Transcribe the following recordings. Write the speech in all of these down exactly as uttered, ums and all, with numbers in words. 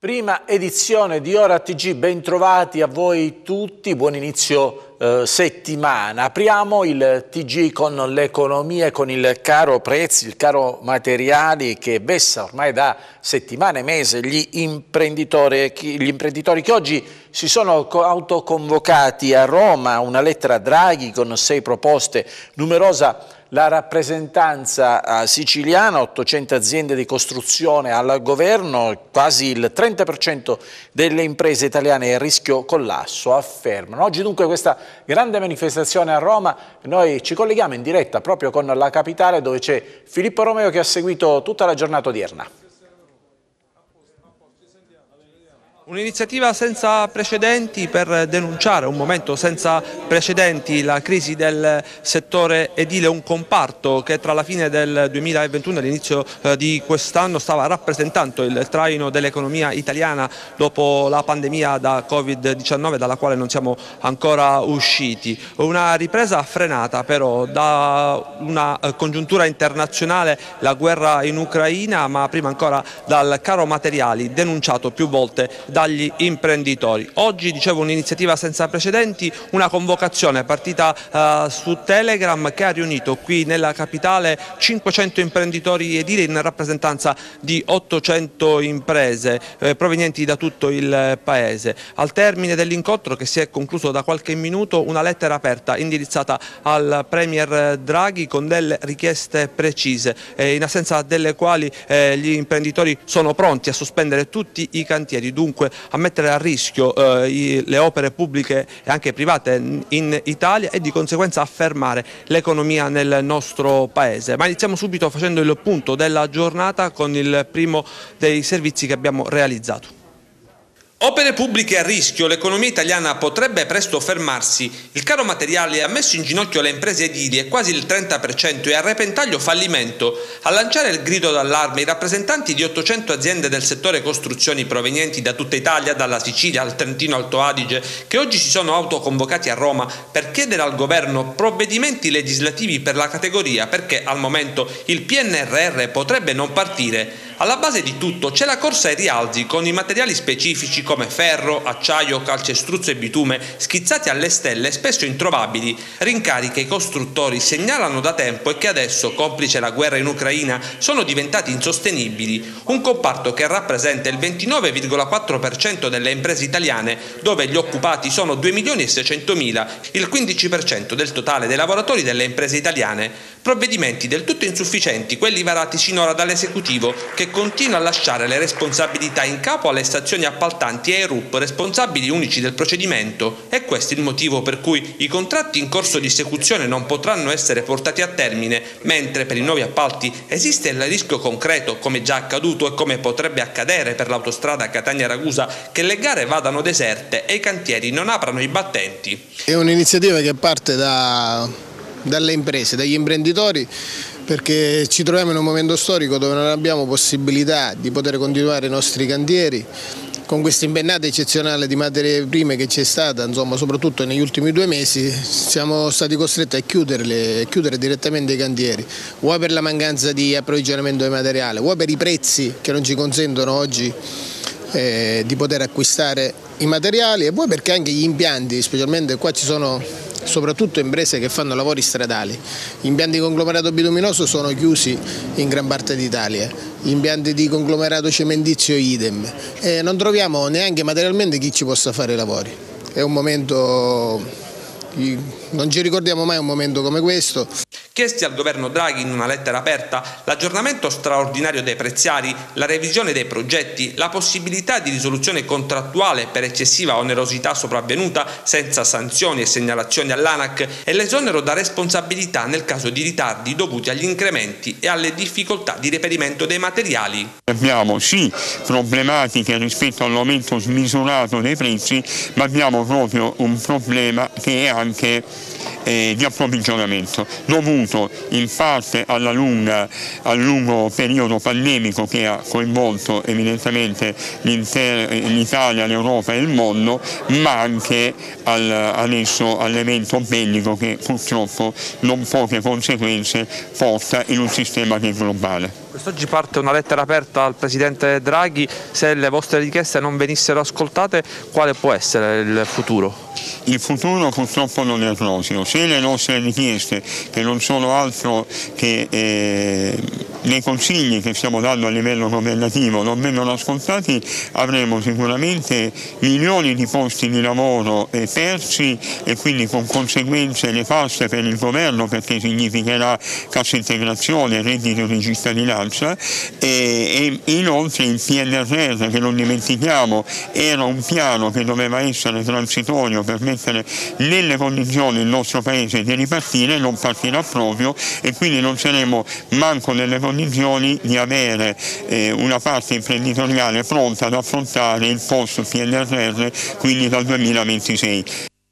Prima edizione di Ora T G, ben trovati a voi tutti, buon inizio eh, settimana. Apriamo il T G con l'economia e con il caro prezzi, il caro materiali che vessa ormai da settimane e mesi gli imprenditori, gli imprenditori che oggi si sono autoconvocati a Roma, una lettera a Draghi con sei proposte, numerosa la rappresentanza siciliana, ottocento aziende di costruzione al governo, quasi il trenta per cento delle imprese italiane è a rischio collasso, affermano. Oggi dunque questa grande manifestazione a Roma, noi ci colleghiamo in diretta proprio con la capitale dove c'è Filippo Romeo che ha seguito tutta la giornata odierna. Un'iniziativa senza precedenti per denunciare un momento senza precedenti, la crisi del settore edile, un comparto che tra la fine del duemilaventuno e l'inizio di quest'anno stava rappresentando il traino dell'economia italiana dopo la pandemia da Covid diciannove dalla quale non siamo ancora usciti. Una ripresa frenata però da una congiuntura internazionale, la guerra in Ucraina, ma prima ancora dal caro materiali denunciato più volte dagli imprenditori. Oggi, dicevo, un'iniziativa senza precedenti, una convocazione partita uh, su Telegram che ha riunito qui nella capitale cinquecento imprenditori edili in rappresentanza di ottocento imprese eh, provenienti da tutto il paese. Al termine dell'incontro, che si è concluso da qualche minuto, una lettera aperta indirizzata al Premier Draghi con delle richieste precise, eh, in assenza delle quali eh, gli imprenditori sono pronti a sospendere tutti i cantieri, dunque a mettere a rischio eh, i, le opere pubbliche e anche private in Italia e di conseguenza a fermare l'economia nel nostro paese. Ma iniziamo subito facendo il punto della giornata con il primo dei servizi che abbiamo realizzato. Opere pubbliche a rischio, l'economia italiana potrebbe presto fermarsi. Il caro materiale ha messo in ginocchio le imprese edili e quasi il trenta per cento è a repentaglio fallimento. A lanciare il grido d'allarme i rappresentanti di ottocento aziende del settore costruzioni provenienti da tutta Italia, dalla Sicilia al Trentino Alto Adige, che oggi si sono autoconvocati a Roma per chiedere al governo provvedimenti legislativi per la categoria, perché al momento il P N R R potrebbe non partire. Alla base di tutto c'è la corsa ai rialzi con i materiali specifici come ferro, acciaio, calcestruzzo e bitume schizzati alle stelle spesso introvabili, rincari che i costruttori segnalano da tempo e che adesso, complice la guerra in Ucraina, sono diventati insostenibili. Un comparto che rappresenta il ventinove virgola quattro per cento delle imprese italiane, dove gli occupati sono due milioni e seicentomila, il quindici per cento del totale dei lavoratori delle imprese italiane. Provvedimenti del tutto insufficienti, quelli varati sinora dall'esecutivo, che continua a lasciare le responsabilità in capo alle stazioni appaltanti e ai R U P, responsabili unici del procedimento. È questo il motivo per cui i contratti in corso di esecuzione non potranno essere portati a termine, mentre per i nuovi appalti esiste il rischio concreto, come già accaduto e come potrebbe accadere per l'autostrada Catania-Ragusa, che le gare vadano deserte e i cantieri non aprano i battenti. È un'iniziativa che parte da... dalle imprese, dagli imprenditori, perché ci troviamo in un momento storico dove non abbiamo possibilità di poter continuare i nostri cantieri con questa impennata eccezionale di materie prime che c'è stata, insomma, soprattutto negli ultimi due mesi. Siamo stati costretti a chiuderle, a chiudere direttamente i cantieri, vuoi per la mancanza di approvvigionamento di materiale, vuoi per i prezzi che non ci consentono oggi eh, di poter acquistare i materiali, e vuoi perché anche gli impianti, specialmente qua ci sono soprattutto imprese che fanno lavori stradali. Gli impianti di conglomerato bituminoso sono chiusi in gran parte d'Italia, gli impianti di conglomerato cementizio idem, e non troviamo neanche materialmente chi ci possa fare i lavori. È un momento, non ci ricordiamo mai un momento come questo. Chiesti al governo Draghi in una lettera aperta l'aggiornamento straordinario dei preziari, la revisione dei progetti, la possibilità di risoluzione contrattuale per eccessiva onerosità sopravvenuta senza sanzioni e segnalazioni all'ANAC e l'esonero da responsabilità nel caso di ritardi dovuti agli incrementi e alle difficoltà di reperimento dei materiali. Abbiamo sì problematiche rispetto all'aumento smisurato dei prezzi, ma abbiamo proprio un problema che è anche Eh, di approvvigionamento, dovuto in parte alla lunga, al lungo periodo pandemico che ha coinvolto evidentemente l'Italia, l'Europa e il mondo, ma anche al, adesso all'evento bellico che purtroppo non poche conseguenze porta in un sistema che è globale. Quest'oggi parte una lettera aperta al Presidente Draghi. Se le vostre richieste non venissero ascoltate, quale può essere il futuro? Il futuro purtroppo non è roseo. Se le nostre richieste, che non sono altro che eh, nei consigli che stiamo dando a livello governativo, non vengono ascoltati, avremo sicuramente milioni di posti di lavoro eh, persi e quindi con conseguenze nefaste per il governo, perché significherà cassa integrazione, reddito di cittadinanza e, e inoltre il P N R R, che non dimentichiamo, era un piano che doveva essere transitorio per mettere nelle condizioni il nostro Paese di ripartire, non partirà proprio e quindi non saremo manco nelle condizioni di avere eh, una parte imprenditoriale pronta ad affrontare il post P N R R, quindi dal duemilaventisei.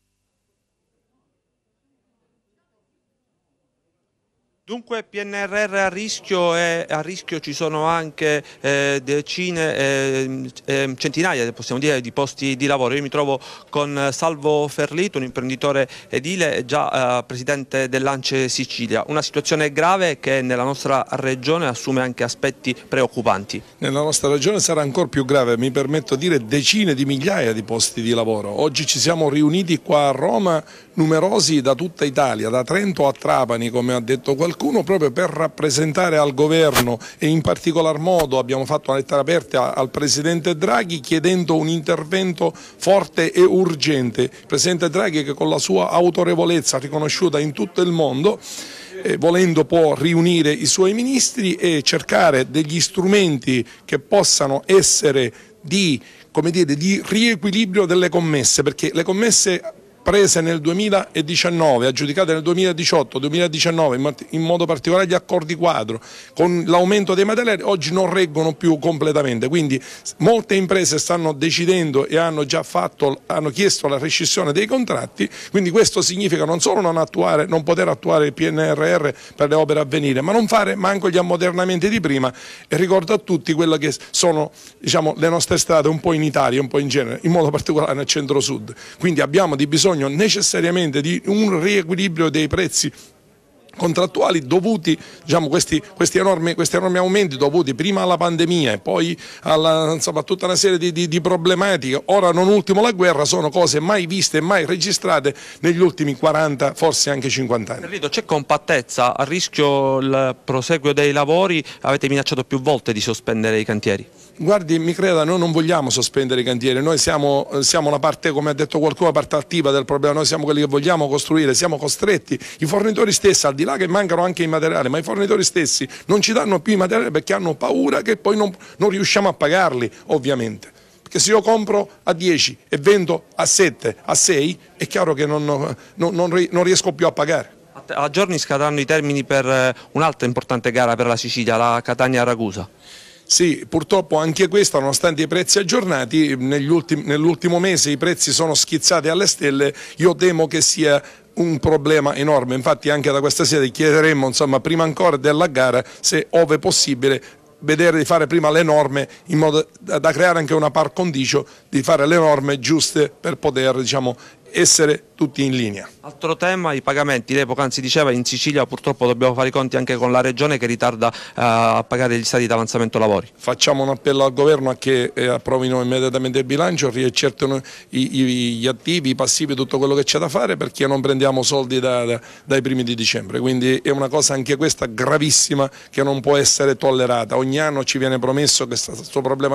Dunque P N R R a rischio e a rischio ci sono anche eh, decine, eh, eh, centinaia possiamo dire, di posti di lavoro. Io mi trovo con Salvo Ferlito, un imprenditore edile, già eh, presidente dell'Ance Sicilia. Una situazione grave che nella nostra regione assume anche aspetti preoccupanti. Nella nostra regione sarà ancora più grave, mi permetto di dire decine di migliaia di posti di lavoro. Oggi ci siamo riuniti qua a Roma, numerosi da tutta Italia, da Trento a Trapani, come ha detto qualcuno, proprio per rappresentare al governo e in particolar modo abbiamo fatto una lettera aperta al Presidente Draghi chiedendo un intervento forte e urgente. Il Presidente Draghi, che con la sua autorevolezza riconosciuta in tutto il mondo, Eh, volendo può riunire i suoi ministri e cercare degli strumenti che possano essere di, come dire, di riequilibrio delle commesse, perché le commesse prese nel duemiladiciannove, aggiudicate nel duemiladiciotto duemiladiciannove, in modo particolare gli accordi quadro, con l'aumento dei materiali, oggi non reggono più completamente, quindi molte imprese stanno decidendo e hanno già fatto, hanno chiesto la rescissione dei contratti, quindi questo significa non solo non, attuare, non poter attuare il P N R R per le opere a venire, ma non fare manco gli ammodernamenti di prima. E ricordo a tutti quello che sono, diciamo, le nostre strade un po' in Italia, un po' in genere, in modo particolare nel centro-sud, quindi abbiamo di bisogno necessariamente di un riequilibrio dei prezzi contrattuali dovuti, diciamo, questi, questi, enormi, questi enormi aumenti dovuti prima alla pandemia e poi alla, insomma, a tutta una serie di, di, di problematiche, ora non ultimo la guerra, sono cose mai viste e mai registrate negli ultimi quaranta, forse anche cinquanta anni. C'è compattezza, a rischio il proseguo dei lavori, avete minacciato più volte di sospendere i cantieri? Guardi, mi creda, noi non vogliamo sospendere i cantieri, noi siamo, siamo una parte, come ha detto qualcuno, una parte attiva del problema, noi siamo quelli che vogliamo costruire, siamo costretti, i fornitori stessi, al di là che mancano anche i materiali, ma i fornitori stessi non ci danno più i materiali perché hanno paura che poi non, non riusciamo a pagarli, ovviamente. Perché se io compro a dieci e vendo a sette, a sei, è chiaro che non, non, non, non riesco più a pagare. A giorni scadranno i termini per un'altra importante gara per la Sicilia, la Catania-Ragusa. Sì, purtroppo anche questa, nonostante i prezzi aggiornati, nell'ultimo mese i prezzi sono schizzati alle stelle, io temo che sia un problema enorme, infatti anche da questa sede chiederemmo, insomma, prima ancora della gara, se ove possibile, vedere di fare prima le norme in modo da, da creare anche una par condicio, di fare le norme giuste per poter, diciamo, essere tutti in linea. Altro tema, i pagamenti. Lei poc'anzi diceva in Sicilia purtroppo dobbiamo fare i conti anche con la regione che ritarda uh, a pagare gli stati di avanzamento lavori. Facciamo un appello al governo a che eh, approvino immediatamente il bilancio, riaccertino i, i, gli attivi, i passivi, tutto quello che c'è da fare, perché non prendiamo soldi da, da, dai primi di dicembre, quindi è una cosa anche questa gravissima che non può essere tollerata. Ogni anno ci viene promesso che questo problema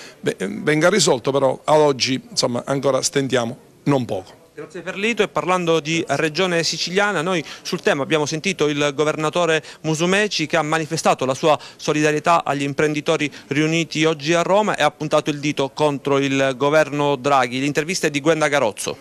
venga risolto, però ad oggi, insomma, ancora stentiamo non poco. Grazie Ferlito, e parlando di regione siciliana, noi sul tema abbiamo sentito il governatore Musumeci che ha manifestato la sua solidarietà agli imprenditori riuniti oggi a Roma e ha puntato il dito contro il governo Draghi. L'intervista è di Gwenda Garozzo.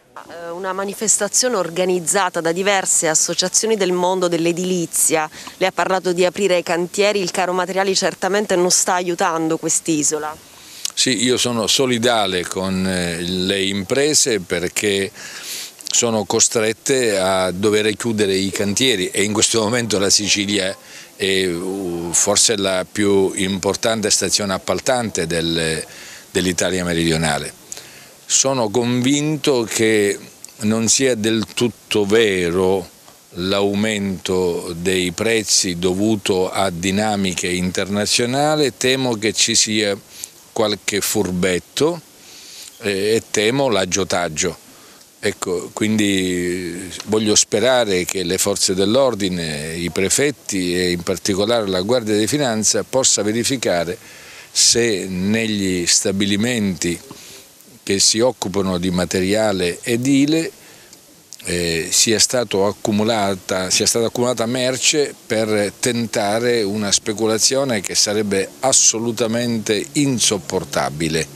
Una manifestazione organizzata da diverse associazioni del mondo dell'edilizia. Lei ha parlato di aprire i cantieri, il caro materiali certamente non sta aiutando quest'isola. Sì, io sono solidale con le imprese perché sono costrette a dover chiudere i cantieri e in questo momento la Sicilia è forse la più importante stazione appaltante del, dell'Italia meridionale. Sono convinto che non sia del tutto vero l'aumento dei prezzi dovuto a dinamiche internazionali, temo che ci sia qualche furbetto e temo l'aggiotaggio. Ecco, quindi voglio sperare che le forze dell'ordine, i prefetti e in particolare la Guardia di Finanza possa verificare se negli stabilimenti che si occupano di materiale edile eh, sia, stato accumulata, sia stata accumulata merce per tentare una speculazione che sarebbe assolutamente insopportabile.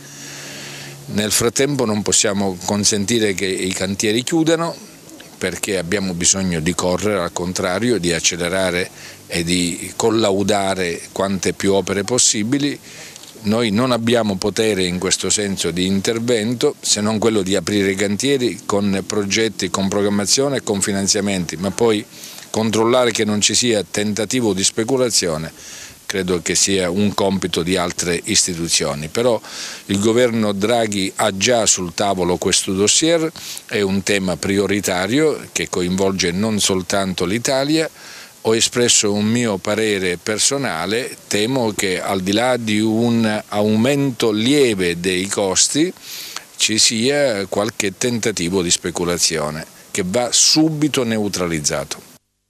Nel frattempo non possiamo consentire che i cantieri chiudano, perché abbiamo bisogno di correre, al contrario, di accelerare e di collaudare quante più opere possibili. Noi non abbiamo potere in questo senso di intervento, se non quello di aprire i cantieri con progetti, con programmazione e con finanziamenti, ma poi controllare che non ci sia tentativo di speculazione credo che sia un compito di altre istituzioni. Però il governo Draghi ha già sul tavolo questo dossier, è un tema prioritario che coinvolge non soltanto l'Italia. Ho espresso un mio parere personale, temo che al di là di un aumento lieve dei costi ci sia qualche tentativo di speculazione che va subito neutralizzato.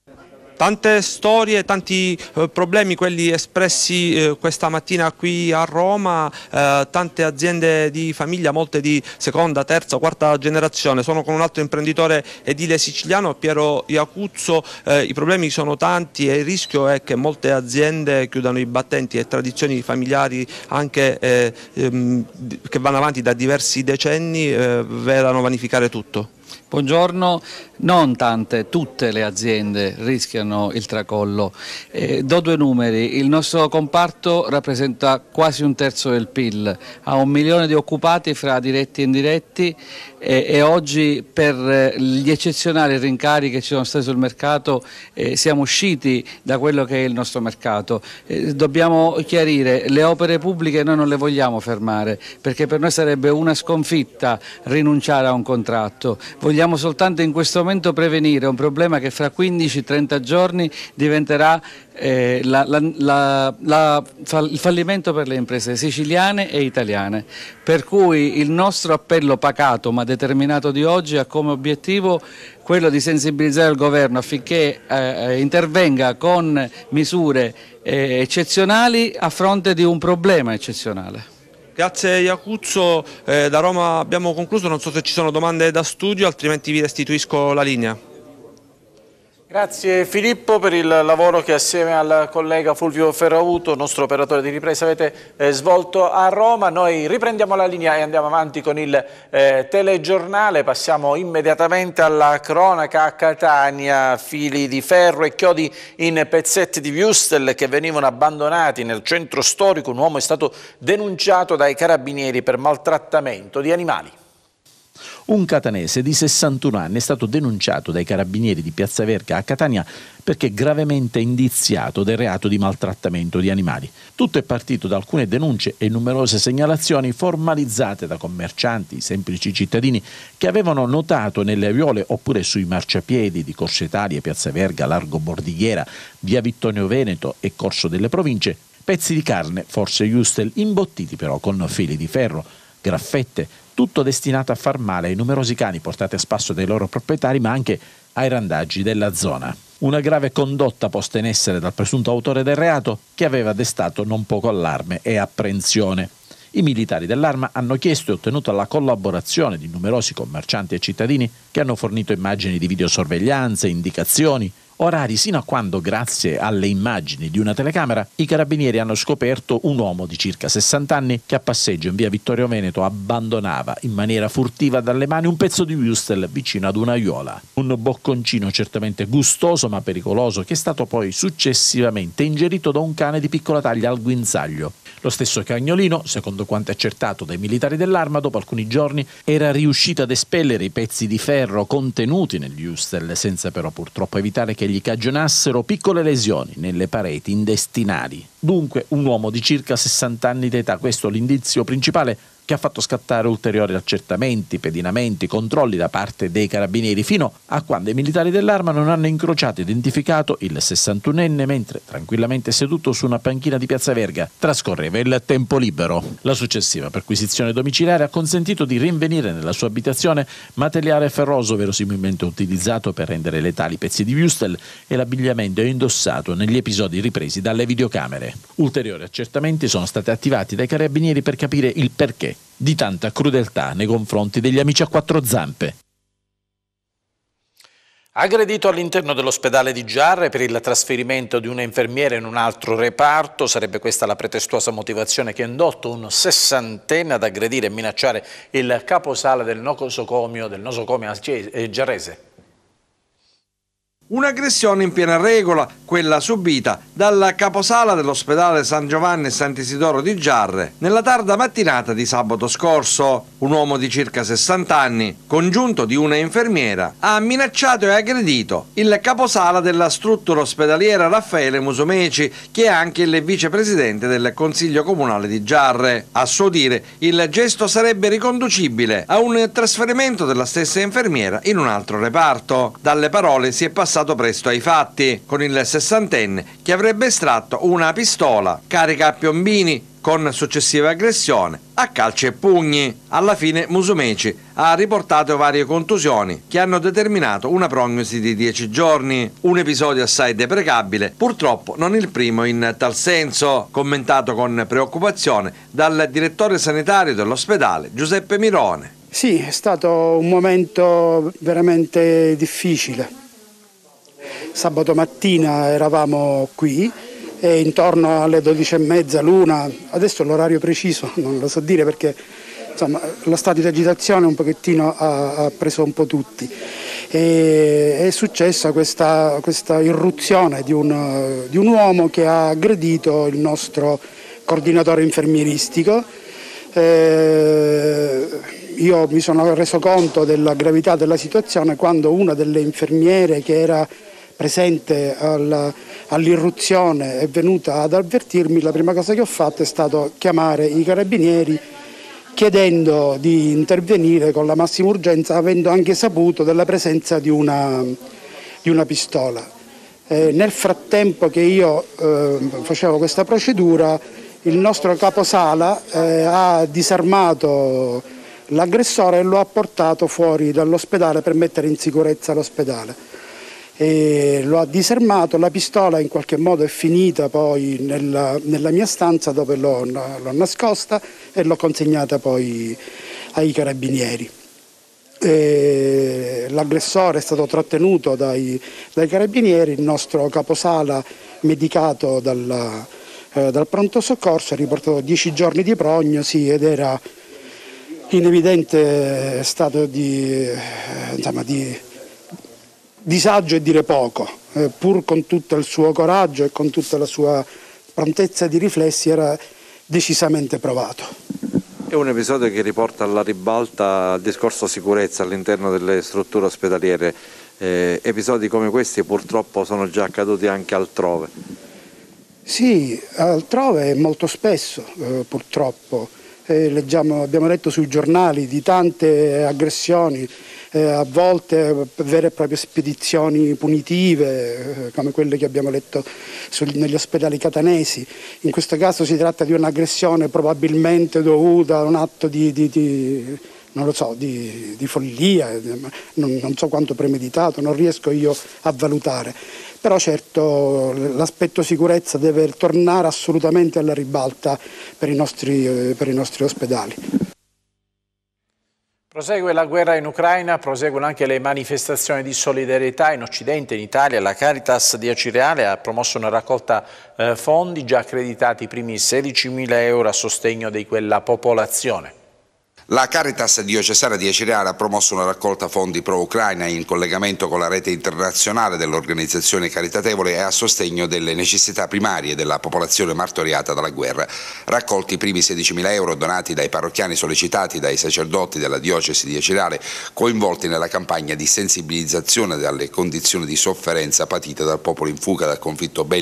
Tante storie, tanti eh, problemi quelli espressi eh, questa mattina qui a Roma, eh, tante aziende di famiglia, molte di seconda, terza, quarta generazione. Sono con un altro imprenditore edile siciliano, Piero Iacuzzo. Eh, I problemi sono tanti e il rischio è che molte aziende chiudano i battenti e tradizioni familiari anche eh, ehm, che vanno avanti da diversi decenni eh, vedano vanificare tutto. Buongiorno, non tante, tutte le aziende rischiano il tracollo. Eh, do due numeri, il nostro comparto rappresenta quasi un terzo del P I L, ha un milione di occupati fra diretti e indiretti eh, e oggi per gli eccezionali rincari che ci sono stati sul mercato eh, siamo usciti da quello che è il nostro mercato. Eh, dobbiamo chiarire, le opere pubbliche noi non le vogliamo fermare perché per noi sarebbe una sconfitta rinunciare a un contratto. Vogliamo soltanto in questo momento prevenire un problema che fra quindici trenta giorni diventerà eh, la, la, la, la, il fallimento per le imprese siciliane e italiane. Per cui il nostro appello pacato ma determinato di oggi ha come obiettivo quello di sensibilizzare il governo affinché eh, intervenga con misure eh, eccezionali a fronte di un problema eccezionale. Grazie Iacuzzo, eh, da Roma abbiamo concluso, non so se ci sono domande da studio, altrimenti vi restituisco la linea. Grazie Filippo per il lavoro che assieme al collega Fulvio Ferrauto, nostro operatore di ripresa, avete eh, svolto a Roma. Noi riprendiamo la linea e andiamo avanti con il eh, telegiornale, passiamo immediatamente alla cronaca a Catania, fili di ferro e chiodi in pezzetti di wurstel che venivano abbandonati nel centro storico. Un uomo è stato denunciato dai carabinieri per maltrattamento di animali. Un catanese di sessantuno anni è stato denunciato dai carabinieri di Piazza Verga a Catania perché gravemente indiziato del reato di maltrattamento di animali. Tutto è partito da alcune denunce e numerose segnalazioni formalizzate da commercianti, semplici cittadini che avevano notato nelle aiuole oppure sui marciapiedi di Corso Italia, Piazza Verga, Largo Bordighera, via Vittorio Veneto e Corso delle Province pezzi di carne, forse wurstel, imbottiti però con fili di ferro, graffette, tutto destinato a far male ai numerosi cani portati a spasso dai loro proprietari, ma anche ai randaggi della zona. Una grave condotta posta in essere dal presunto autore del reato che aveva destato non poco allarme e apprensione. I militari dell'Arma hanno chiesto e ottenuto la collaborazione di numerosi commercianti e cittadini che hanno fornito immagini di videosorveglianza, indicazioni, orari, sino a quando, grazie alle immagini di una telecamera, i carabinieri hanno scoperto un uomo di circa sessanta anni che a passeggio in via Vittorio Veneto abbandonava in maniera furtiva dalle mani un pezzo di wurstel vicino ad un'aiuola. Un bocconcino certamente gustoso ma pericoloso che è stato poi successivamente ingerito da un cane di piccola taglia al guinzaglio. Lo stesso cagnolino, secondo quanto accertato dai militari dell'Arma, dopo alcuni giorni era riuscito ad espellere i pezzi di ferro contenuti negli wurstel, senza però purtroppo evitare che gli cagionassero piccole lesioni nelle pareti intestinali. Dunque un uomo di circa sessanta anni d'età, questo l'indizio principale che ha fatto scattare ulteriori accertamenti, pedinamenti, controlli da parte dei carabinieri, fino a quando i militari dell'Arma non hanno incrociato e identificato il sessantunenne mentre, tranquillamente seduto su una panchina di Piazza Verga, trascorreva il tempo libero. La successiva perquisizione domiciliare ha consentito di rinvenire nella sua abitazione materiale ferroso verosimilmente utilizzato per rendere letali pezzi di Wüstel e l'abbigliamento indossato negli episodi ripresi dalle videocamere. Ulteriori accertamenti sono stati attivati dai carabinieri per capire il perché di tanta crudeltà nei confronti degli amici a quattro zampe. Aggredito all'interno dell'ospedale di Giarre per il trasferimento di una infermiera in un altro reparto, sarebbe questa la pretestuosa motivazione che ha indotto un sessantenne ad aggredire e minacciare il caposala del nosocomio del nosocomio giarrese. Un'aggressione in piena regola, quella subita dal caposala dell'ospedale San Giovanni e Sant'Isidoro di Giarre nella tarda mattinata di sabato scorso. Un uomo di circa sessanta anni, congiunto di una infermiera, ha minacciato e aggredito il caposala della struttura ospedaliera Raffaele Musumeci, che è anche il vicepresidente del Consiglio Comunale di Giarre. A suo dire, il gesto sarebbe riconducibile a un trasferimento della stessa infermiera in un altro reparto. Dalle parole si è passato presto ai fatti, con il sessantenne che avrebbe estratto una pistola carica a piombini con successiva aggressione a calci e pugni. Alla fine Musumeci ha riportato varie contusioni che hanno determinato una prognosi di dieci giorni. Un episodio assai deprecabile, purtroppo non il primo in tal senso, commentato con preoccupazione dal direttore sanitario dell'ospedale Giuseppe Mirone. Sì, è stato un momento veramente difficile. Sabato mattina eravamo qui e intorno alle dodici e mezza, l'una, adesso l'orario preciso non lo so dire perché insomma, lo stato di agitazione un pochettino ha, ha preso un po' tutti. E, è successa questa, questa irruzione di un, di un uomo che ha aggredito il nostro coordinatore infermieristico. Eh, io mi sono reso conto della gravità della situazione quando una delle infermiere che era presente all'irruzione è venuta ad avvertirmi. La prima cosa che ho fatto è stato chiamare i carabinieri chiedendo di intervenire con la massima urgenza, avendo anche saputo della presenza di una, di una pistola. Eh, nel frattempo che io eh, facevo questa procedura, il nostro caposala eh, ha disarmato l'aggressore e lo ha portato fuori dall'ospedale per mettere in sicurezza l'ospedale. E lo ha disarmato, la pistola in qualche modo è finita poi nella, nella mia stanza dove l'ho, l'ho nascosta e l'ho consegnata poi ai carabinieri. L'aggressore è stato trattenuto dai, dai carabinieri, il nostro caposala medicato dalla, eh, dal pronto soccorso ha riportato dieci giorni di prognosi ed era in evidente stato di, eh, insomma, di disagio e dire poco, eh, pur con tutto il suo coraggio e con tutta la sua prontezza di riflessi era decisamente provato. È un episodio che riporta alla ribalta il discorso sicurezza all'interno delle strutture ospedaliere. Eh, episodi come questi purtroppo sono già accaduti anche altrove. Sì, altrove molto spesso eh, purtroppo. Eh, leggiamo, abbiamo letto sui giornali di tante aggressioni, eh, a volte vere e proprie spedizioni punitive, eh, come quelle che abbiamo letto sugli, negli ospedali catanesi. In questo caso si tratta di un'aggressione probabilmente dovuta a un atto di, di, di non lo so, di, di follia, non, non so quanto premeditato, non riesco io a valutare. Però certo l'aspetto sicurezza deve tornare assolutamente alla ribalta per i nostri, per i nostri ospedali. Prosegue la guerra in Ucraina, proseguono anche le manifestazioni di solidarietà in Occidente, in Italia. La Caritas di Acireale ha promosso una raccolta eh, fondi, già accreditati i primi sedicimila euro a sostegno di quella popolazione. La Caritas diocesana di Acireale ha promosso una raccolta fondi pro-Ucraina in collegamento con la rete internazionale dell'organizzazione caritatevole e a sostegno delle necessità primarie della popolazione martoriata dalla guerra. Raccolti i primi sedicimila euro donati dai parrocchiani sollecitati dai sacerdoti della diocesi di Acireale, coinvolti nella campagna di sensibilizzazione dalle condizioni di sofferenza patite dal popolo in fuga dal conflitto bellico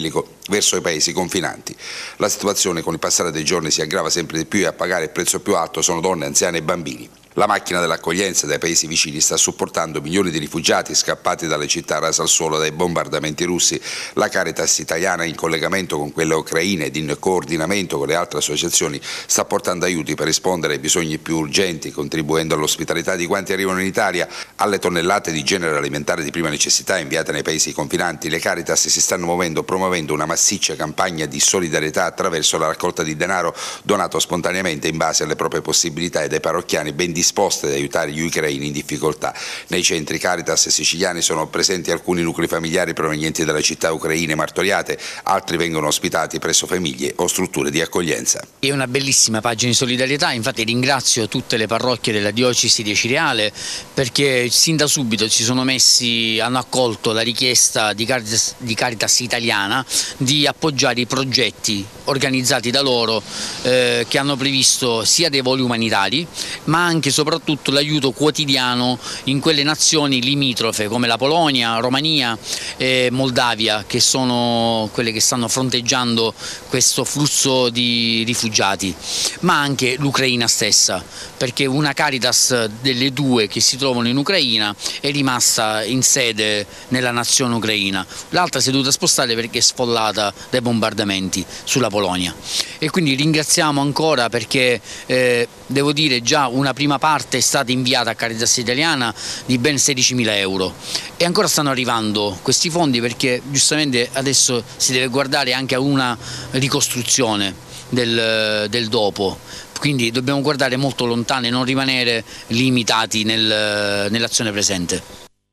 verso i paesi confinanti. La situazione con il passare dei giorni si aggrava sempre di più e a pagare il prezzo più alto sono donne, anziani e bambini. La macchina dell'accoglienza dai paesi vicini sta supportando milioni di rifugiati scappati dalle città rase al suolo dai bombardamenti russi. La Caritas italiana, in collegamento con quelle ucraine ed in coordinamento con le altre associazioni, sta portando aiuti per rispondere ai bisogni più urgenti, contribuendo all'ospitalità di quanti arrivano in Italia. Alle tonnellate di genere alimentare di prima necessità inviate nei paesi confinanti, le Caritas si stanno muovendo promuovendo una massiccia campagna di solidarietà attraverso la raccolta di denaro donato spontaneamente in base alle proprie possibilità e dai parrocchiani ben disposte ad aiutare gli ucraini in difficoltà. Nei centri Caritas siciliani sono presenti alcuni nuclei familiari provenienti dalle città ucraine martoriate, altri vengono ospitati presso famiglie o strutture di accoglienza. È una bellissima pagina di solidarietà, infatti ringrazio tutte le parrocchie della diocesi di Cireale perché sin da subito si sono messi, hanno accolto la richiesta di Caritas, di Caritas italiana di appoggiare i progetti organizzati da loro eh, che hanno previsto sia dei voli umanitari ma anche e soprattutto l'aiuto quotidiano in quelle nazioni limitrofe come la Polonia, Romania e Moldavia, che sono quelle che stanno fronteggiando questo flusso di rifugiati, ma anche l'Ucraina stessa, perché una Caritas delle due che si trovano in Ucraina è rimasta in sede nella nazione ucraina, l'altra si è dovuta spostare perché è sfollata dai bombardamenti sulla Polonia. E quindi ringraziamo ancora perché eh, devo dire già una prima parte è stata inviata a Caritas italiana di ben sedicimila euro e ancora stanno arrivando questi fondi perché giustamente adesso si deve guardare anche a una ricostruzione del, del dopo, quindi dobbiamo guardare molto lontano e non rimanere limitati nel, nell'azione presente.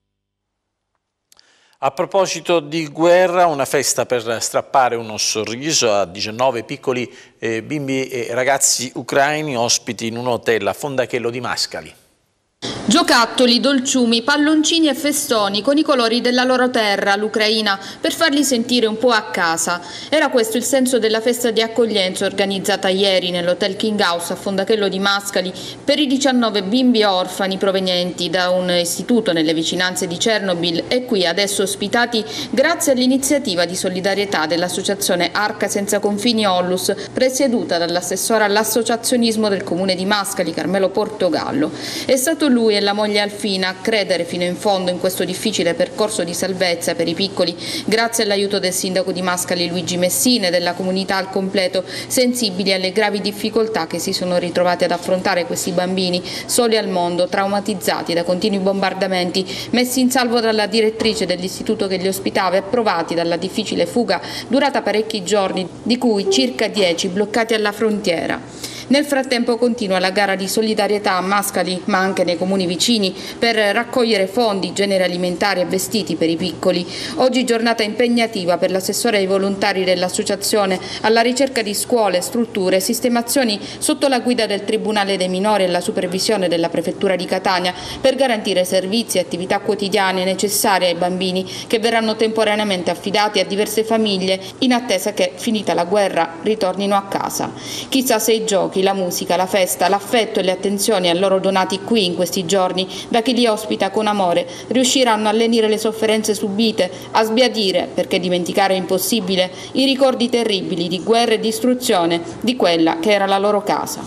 A proposito di guerra, una festa per strappare uno sorriso a diciannove piccoli eh, bimbi e ragazzi ucraini ospiti in un hotel a Fondachello di Mascali. Giocattoli, dolciumi, palloncini e festoni con i colori della loro terra, l'Ucraina, per farli sentire un po' a casa. Era questo il senso della festa di accoglienza organizzata ieri nell'Hotel King House a Fondachello di Mascali per i diciannove bimbi orfani provenienti da un istituto nelle vicinanze di Chernobyl e qui adesso ospitati grazie all'iniziativa di solidarietà dell'associazione Arca Senza Confini Ollus, presieduta dall'assessore all'associazionismo del comune di Mascali, Carmelo Portogallo. È stato lui e la moglie Alfina a credere fino in fondo in questo difficile percorso di salvezza per i piccoli, grazie all'aiuto del sindaco di Mascali Luigi Messina e della comunità al completo, sensibili alle gravi difficoltà che si sono ritrovati ad affrontare questi bambini soli al mondo, traumatizzati da continui bombardamenti, messi in salvo dalla direttrice dell'istituto che li ospitava e provati dalla difficile fuga durata parecchi giorni, di cui circa dieci bloccati alla frontiera. Nel frattempo continua la gara di solidarietà a Mascali, ma anche nei comuni vicini, per raccogliere fondi, generi alimentari e vestiti per i piccoli. Oggi giornata impegnativa per l'assessore ai volontari dell'associazione alla ricerca di scuole, strutture e sistemazioni sotto la guida del Tribunale dei Minori e la supervisione della Prefettura di Catania per garantire servizi e attività quotidiane necessarie ai bambini che verranno temporaneamente affidati a diverse famiglie in attesa che, finita la guerra, ritornino a casa. Chissà se i giochi, la musica, la festa, l'affetto e le attenzioni a loro donati qui in questi giorni da chi li ospita con amore riusciranno a lenire le sofferenze subite, a sbiadire, perché dimenticare è impossibile, i ricordi terribili di guerra e distruzione di quella che era la loro casa.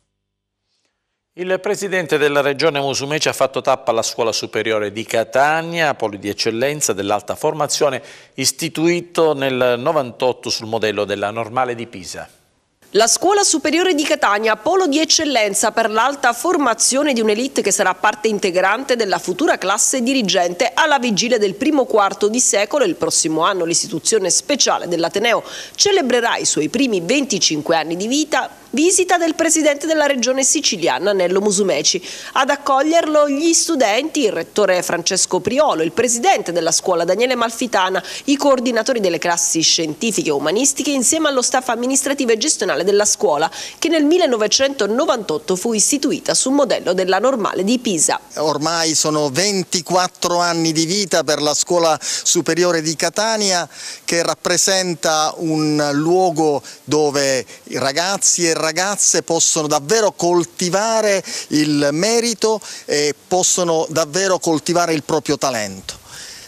Il presidente della regione Musumeci ha fatto tappa alla scuola superiore di Catania, polo di eccellenza dell'alta formazione istituito nel novantotto sul modello della Normale di Pisa. La Scuola Superiore di Catania, polo di eccellenza per l'alta formazione di un'elite che sarà parte integrante della futura classe dirigente alla vigilia del primo quarto di secolo. Il prossimo anno l'istituzione speciale dell'Ateneo celebrerà i suoi primi venticinque anni di vita. Visita del presidente della regione siciliana Nello Musumeci. Ad accoglierlo gli studenti, il rettore Francesco Priolo, il presidente della scuola Daniele Malfitana, i coordinatori delle classi scientifiche e umanistiche insieme allo staff amministrativo e gestionale della scuola che nel millenovecentonovantotto fu istituita sul modello della Normale di Pisa. Ormai sono ventiquattro anni di vita per la Scuola Superiore di Catania, che rappresenta un luogo dove i ragazzi e ragazze possono davvero coltivare il merito e possono davvero coltivare il proprio talento.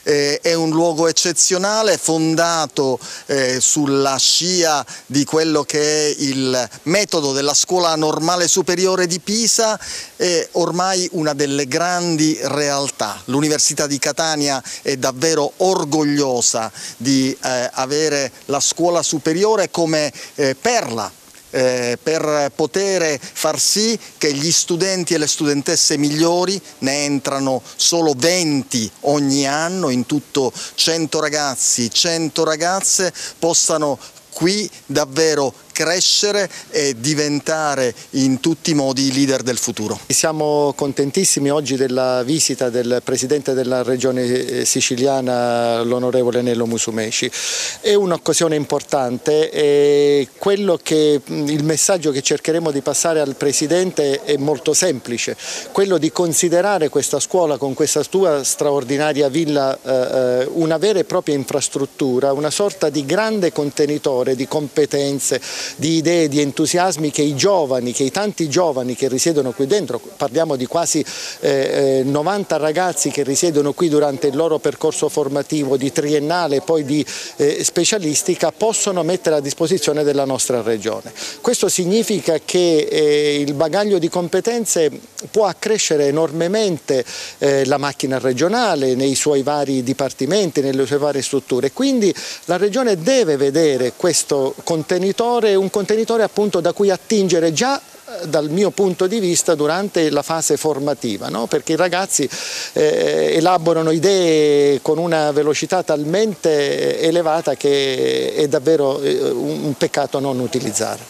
eh, è un luogo eccezionale, fondato eh, sulla scia di quello che è il metodo della Scuola Normale Superiore di Pisa, è ormai una delle grandi realtà. L'Università di Catania è davvero orgogliosa di eh, avere la scuola superiore come eh, perla Eh, per poter far sì che gli studenti e le studentesse migliori, ne entrano solo venti ogni anno, in tutto cento ragazzi, cento ragazze, possano qui davvero crescere e diventare in tutti i modi i leader del futuro. Siamo contentissimi oggi della visita del Presidente della Regione Siciliana, l'onorevole Nello Musumeci. È un'occasione importante e quello che, il messaggio che cercheremo di passare al Presidente è molto semplice, quello di considerare questa scuola con questa sua straordinaria villa eh, una vera e propria infrastruttura, una sorta di grande contenitore di competenze, di idee, di entusiasmi che i giovani, che i tanti giovani che risiedono qui dentro, parliamo di quasi eh, novanta ragazzi che risiedono qui durante il loro percorso formativo di triennale e poi di eh, specialistica, possono mettere a disposizione della nostra regione. Questo significa che eh, il bagaglio di competenze può accrescere enormemente eh, la macchina regionale nei suoi vari dipartimenti, nelle sue varie strutture, quindi la regione deve vedere questo contenitore un contenitore appunto da cui attingere già dal mio punto di vista durante la fase formativa, no? Perché i ragazzi eh, elaborano idee con una velocità talmente elevata che è davvero eh, un peccato non utilizzare.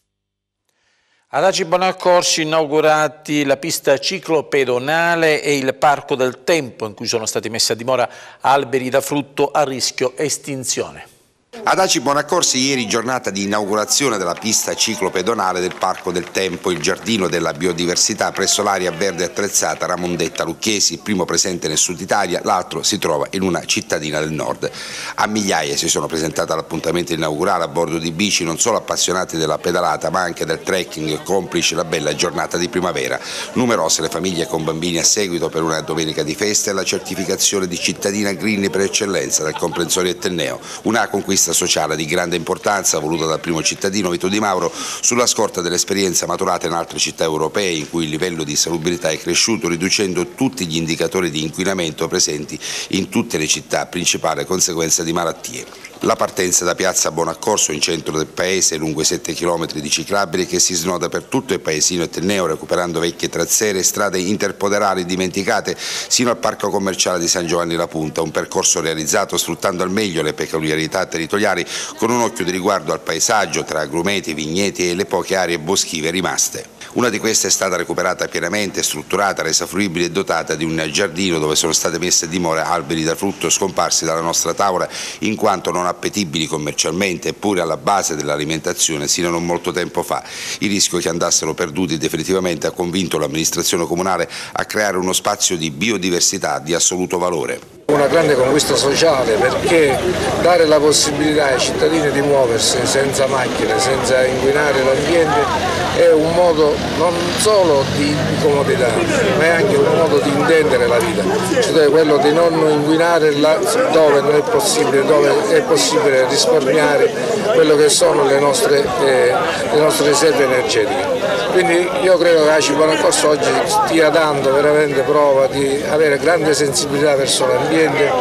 Ad Aci Bonaccorsi inaugurati la pista ciclopedonale e il Parco del Tempo, in cui sono stati messi a dimora alberi da frutto a rischio estinzione. Ad Aci Bonaccorsi ieri giornata di inaugurazione della pista ciclopedonale del Parco del Tempo, il giardino della biodiversità presso l'area verde attrezzata Ramondetta Lucchesi, primo presente nel sud Italia, l'altro si trova in una cittadina del nord. A migliaia si sono presentati all'appuntamento inaugurale a bordo di bici, non solo appassionati della pedalata ma anche del trekking, complice la bella giornata di primavera. Numerose le famiglie con bambini a seguito per una domenica di festa e la certificazione di cittadina green per eccellenza del comprensorio Etneo, una conquista sociale di grande importanza voluta dal primo cittadino Vito Di Mauro sulla scorta dell'esperienza maturata in altre città europee in cui il livello di salubrità è cresciuto riducendo tutti gli indicatori di inquinamento presenti in tutte le città, principale conseguenza di malattie. La partenza da piazza Bonaccorso in centro del paese lungo i sette chilometri di ciclabili che si snoda per tutto il paesino etneo recuperando vecchie trazzere e strade interpoderali dimenticate sino al parco commerciale di San Giovanni La Punta, un percorso realizzato sfruttando al meglio le peculiarità territoriali con un occhio di riguardo al paesaggio tra agrumeti, vigneti e le poche aree boschive rimaste. Una di queste è stata recuperata pienamente, strutturata, resa fruibile e dotata di un giardino dove sono state messe a dimora alberi da frutto scomparsi dalla nostra tavola in quanto non appetibili commercialmente eppure alla base dell'alimentazione sino a non molto tempo fa. Il rischio che andassero perduti definitivamente ha convinto l'amministrazione comunale a creare uno spazio di biodiversità di assoluto valore. Una grande conquista sociale perché dare la possibilità ai cittadini di muoversi senza macchine, senza inquinare l'ambiente è un modo non solo di comodità ma è anche un modo di intendere la vita, cioè quello di non inquinare dove non è possibile, dove è possibile risparmiare quello che sono le nostre, eh, le nostre riserve energetiche. Quindi io credo che Aci Bonaccorso oggi stia dando veramente prova di avere grande sensibilità verso l'ambiente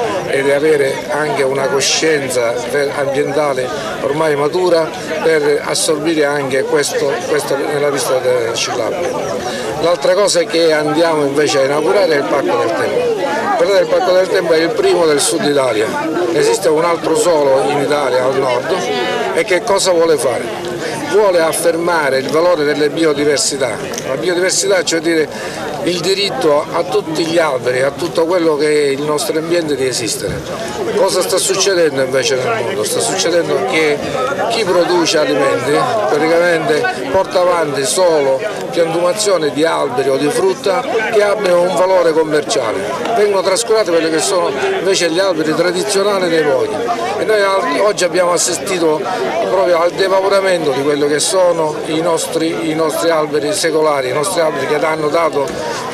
e di avere anche una coscienza ambientale ormai matura per assorbire anche questo, questo nella pista del ciclabile. L'altra cosa che andiamo invece a inaugurare è il Parco del Tempo. Quello del Parco del Tempo è il primo del sud Italia, esiste un altro solo in Italia al nord e che cosa vuole fare? Vuole affermare il valore delle biodiversità, la biodiversità cioè dire il diritto a tutti gli alberi, a tutto quello che è il nostro ambiente di esistere. Cosa sta succedendo invece nel mondo? Sta succedendo che chi produce alimenti praticamente porta avanti solo piantumazione di alberi o di frutta che abbiano un valore commerciale, vengono trascurati quelli che sono invece gli alberi tradizionali dei luoghi e noi oggi abbiamo assistito proprio al depauperamento di quello che sono i nostri, i nostri alberi secolari, i nostri alberi che hanno dato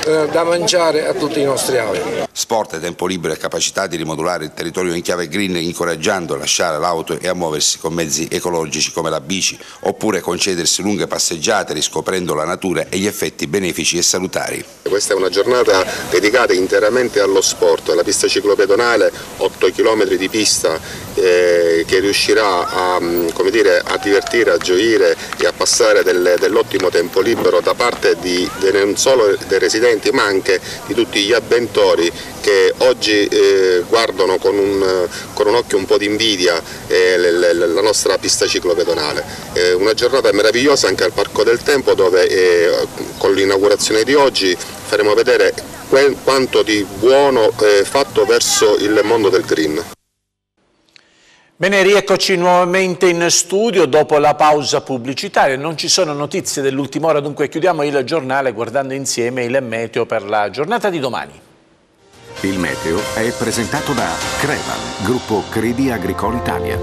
eh, da mangiare a tutti i nostri avi. Sport, tempo libero e capacità di rimodulare il territorio in chiave green, incoraggiando a lasciare l'auto e a muoversi con mezzi ecologici come la bici, oppure concedersi lunghe passeggiate riscoprendo la natura e gli effetti benefici e salutari. Questa è una giornata dedicata interamente allo sport, alla pista ciclopedonale, otto chilometri di pista eh, che riuscirà a, come dire, a divertire, a gioire e a passare del, dell'ottimo tempo libero da parte di, di non solo dei residenti ma anche di tutti gli avventori che oggi eh, guardano con un, con un occhio un po' di invidia eh, la nostra pista ciclopedonale. Eh, una giornata meravigliosa anche al Parco del Tempo dove eh, con l'inaugurazione di oggi faremo vedere quanto di buono è fatto verso il mondo del green. Bene, rieccoci nuovamente in studio dopo la pausa pubblicitaria. Non ci sono notizie dell'ultima ora, dunque chiudiamo il giornale guardando insieme il meteo per la giornata di domani. Il meteo è presentato da Creval, gruppo Credi Agricole Italia.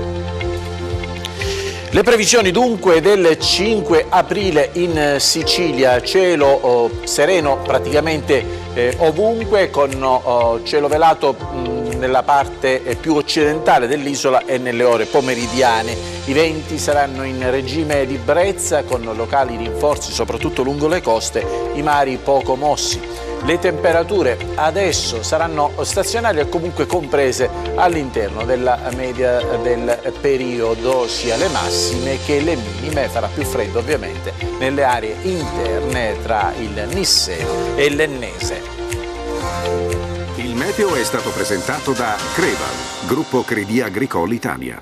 Le previsioni dunque del cinque aprile in Sicilia, cielo oh, sereno praticamente eh, ovunque, con oh, cielo velato mh, nella parte eh, più occidentale dell'isola e nelle ore pomeridiane. I venti saranno in regime di brezza con locali rinforzi soprattutto lungo le coste, i mari poco mossi. Le temperature adesso saranno stazionarie e comunque comprese all'interno della media del periodo, sia le massime che le minime. Farà più freddo ovviamente nelle aree interne tra il Nisseno e l'Ennese. Il meteo è stato presentato da Creval, gruppo Credi Agricole Italia.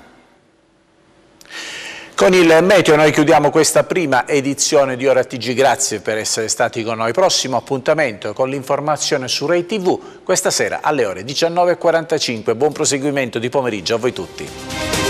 Con il meteo noi chiudiamo questa prima edizione di Ora T G, grazie per essere stati con noi. Prossimo appuntamento con l'informazione su Rai tivù questa sera alle ore diciannove e quarantacinque. Buon proseguimento di pomeriggio a voi tutti.